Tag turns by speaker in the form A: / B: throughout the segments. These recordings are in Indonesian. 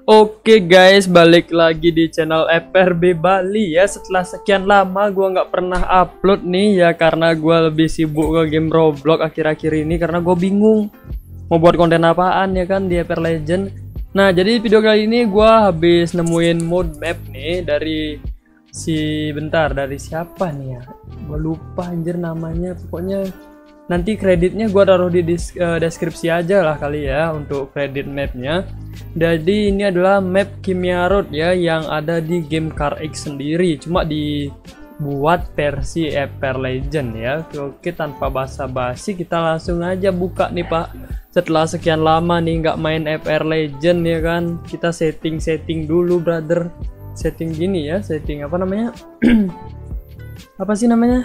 A: Oke guys, balik lagi di channel FRB Bali ya. Setelah sekian lama gue nggak pernah upload nih ya, karena gue lebih sibuk ke game Roblox akhir-akhir ini, karena gue bingung mau buat konten apaan ya kan di FR Legend. Nah, jadi video kali ini gue habis nemuin mode map nih dari dari siapa nih ya? Gue lupa anjir namanya. Pokoknya nanti kreditnya gue taruh di deskripsi aja lah kali ya untuk kredit mapnya. Jadi ini adalah map Kimia Road ya, yang ada di game CarX sendiri, cuma dibuat versi FR Legend ya. Oke, tanpa basa-basi kita langsung aja buka nih Pak. Setelah sekian lama nih nggak main FR Legend ya kan, kita setting dulu brother. Setting gini ya, setting apa namanya? Apa sih namanya?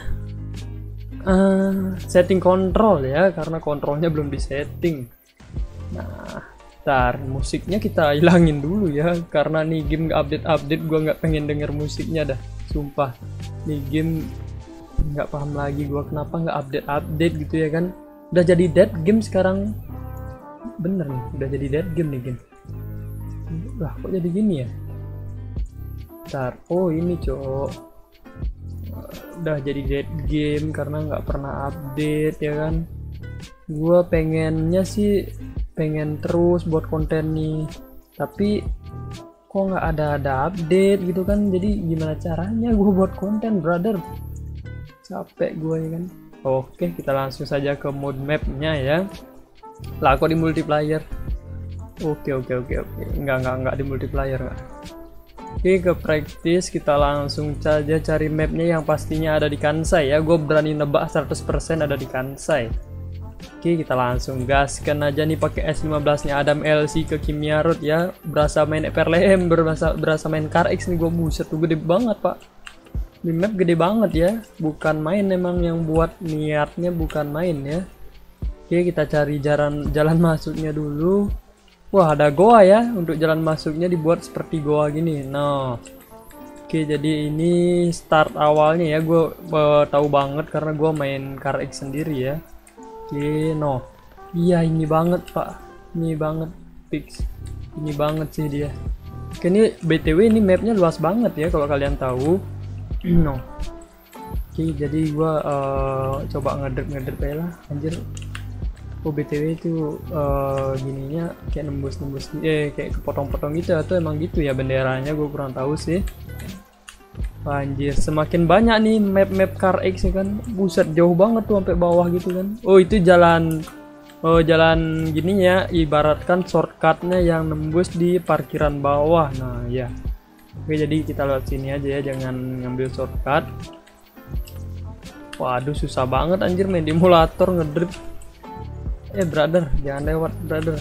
A: Setting kontrol ya, karena kontrolnya belum disetting. Nah, ntar musiknya kita hilangin dulu ya, karena nih game nggak update, gua nggak pengen denger musiknya dah, sumpah. Nih game nggak paham lagi gua kenapa nggak update gitu ya kan. Udah jadi dead game sekarang, bener nih, udah jadi dead game nih game. Lah kok jadi gini ya? Ntar, oh ini cowok udah jadi dead game karena nggak pernah update ya kan. Gua pengennya sih pengen terus buat konten nih, tapi kok nggak ada update gitu kan. Jadi gimana caranya gue buat konten brother, capek gue ya kan. Oke, kita langsung saja ke mode mapnya ya. Lah kok di multiplayer? Oke, nggak di multiplayer nggak. Oke, ke praktis kita langsung saja cari mapnya yang pastinya ada di Kansai ya. Gue berani nebak 100% ada di Kansai. Oke, kita langsung gaskan aja nih pakai S15 nya Adam LC ke Kimia Road ya. Berasa main FRLM, berasa main CarX nih gue. Buset tuh gede banget Pak. Di map gede banget ya. Bukan main, emang yang buat niatnya bukan main ya. Oke, kita cari jalan masuknya dulu. Wah, ada goa ya. Untuk jalan masuknya dibuat seperti goa gini. Nah, oke, jadi ini start awalnya ya. Gue tahu banget karena gue main CarX sendiri ya. Oke, no. Iya, ini banget Pak. Ini banget fix. Ini banget sih dia. Oke, ini BTW ini mapnya luas banget ya kalau kalian tahu. No. Oke, jadi gue coba ngedrep aja lah. Anjir. Oh, BTW itu gininya kayak nembus kayak kepotong-potong gitu, atau emang gitu ya benderanya, gue kurang tahu sih. Anjir, semakin banyak nih map CarX ya kan. Buset, jauh banget tuh sampai bawah gitu kan. Oh, itu jalan gininya ibaratkan shortcutnya yang nembus di parkiran bawah. Nah ya, oke, jadi kita lewat sini aja ya, jangan ngambil shortcut. Waduh, susah banget anjir main di emulator ngedrip. Brother, jangan lewat brother.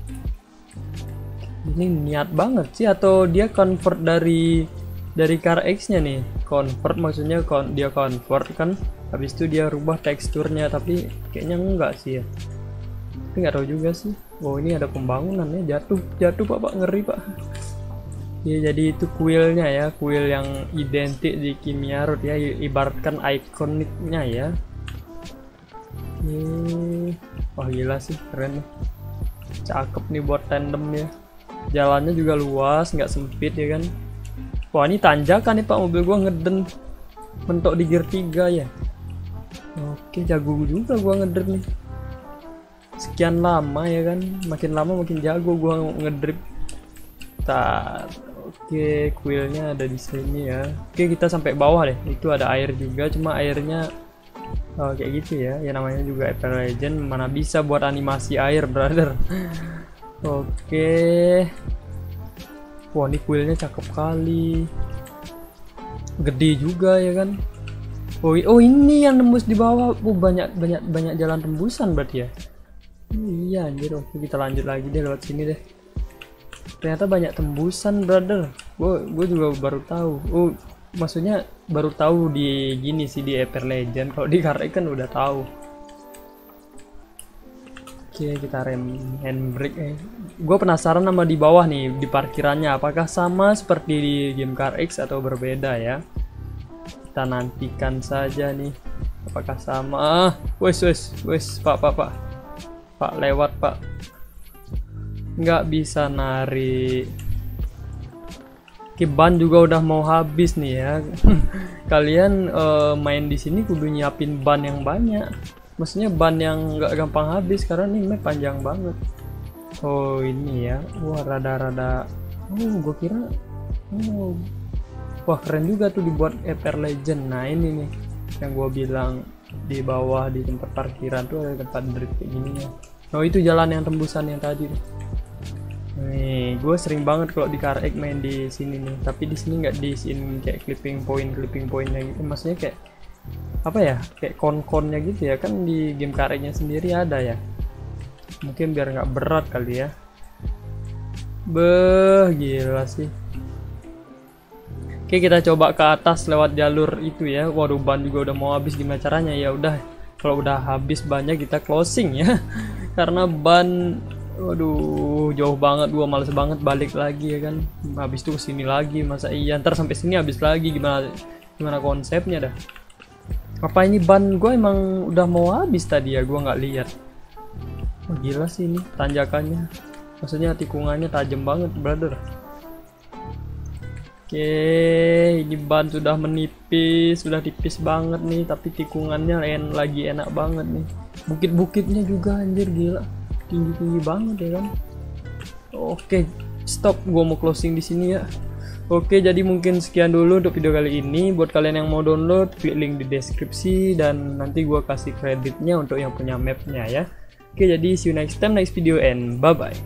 A: Ini niat banget sih, atau dia convert dari CarX nya nih. Convert maksudnya dia convert kan, habis itu dia rubah teksturnya, tapi kayaknya enggak sih ya. Tapi nggak tahu juga sih. Oh, ini ada pembangunan ya. Jatuh Pak, ngeri Pak. Ya, jadi itu kuilnya ya, kuil yang identik di Kimia Road ya, ibaratkan ikoniknya ya. Wah, gila sih, keren nih. Cakep nih buat tandem ya. Jalannya juga luas, nggak sempit ya kan. Wah, ini tanjakan nih Pak, mobil gua ngeden mentok di gear 3 ya. Oke, jago juga gua ngedrip nih. Sekian lama ya kan, makin lama makin jago gua ngedrip. Oke, kuilnya ada di sini ya. Oke, kita sampai bawah deh. Itu ada air juga, cuma airnya kayak gitu ya. Ya namanya juga FR Legend, mana bisa buat animasi air brother. Oke. Wah, ini kuilnya cakep kali. Gede juga ya kan. Oh, ini yang nembus di bawah. Banyak jalan tembusan berarti ya. Iya anjir. Oke, kita lanjut lagi deh lewat sini deh. Ternyata banyak tembusan brother. Gue juga baru tahu. Oh, maksudnya baru tahu di gini sih di FR Legend. Kalau di CarX kan udah tahu. Oke, kita rem handbrake. Gue penasaran sama di bawah nih, di parkirannya apakah sama seperti di game CarX atau berbeda ya. Kita nantikan saja nih, apakah sama. Wes Pak lewat Pak. Nggak bisa narik. Oke, ban juga udah mau habis nih ya. Kalian main di sini kudu nyiapin ban yang banyak. Maksudnya ban yang nggak gampang habis karena ini map panjang banget. Oh ini ya, wah rada-rada. Oh gue kira, oh wah keren juga tuh dibuat FR Legend. Nah ini nih yang gue bilang di bawah di tempat parkiran tuh ada tempat drift kayak gini ya. Oh itu jalan yang tembusan yang tadi. Nih, gue sering banget kalau di Car Egg main di sini nih. Tapi di sini nggak diisiin kayak clipping pointnya gitu. Maksudnya kayak apa ya? Kayak kon-konnya gitu ya. Kan di game Car Egg-nya sendiri ada ya. Mungkin biar nggak berat kali ya. Beh, gila sih. Oke, kita coba ke atas lewat jalur itu ya. Waduh, ban juga udah mau habis. Gimana caranya? Ya udah, kalau udah habis banyak kita closing ya. Karena ban, waduh, jauh banget. Gua males banget balik lagi ya kan. Habis itu kesini lagi. Masa iya ntar sampai sini habis lagi. Gimana konsepnya dah? Apa ini ban gue emang udah mau habis tadi ya? Gua nggak lihat. Oh, gila sih ini tanjakannya. Maksudnya tikungannya tajam banget, brother. Oke, ini ban sudah menipis, sudah tipis banget nih, tapi tikungannya lagi enak banget nih. Bukit-bukitnya juga anjir gila. Tinggi-tinggi banget ya kan. Oke, stop, gua mau closing di sini ya. Oke, jadi mungkin sekian dulu untuk video kali ini. Buat kalian yang mau download, klik link di deskripsi dan nanti gua kasih kreditnya untuk yang punya mapnya ya. Oke, jadi see you next time, next video and bye bye.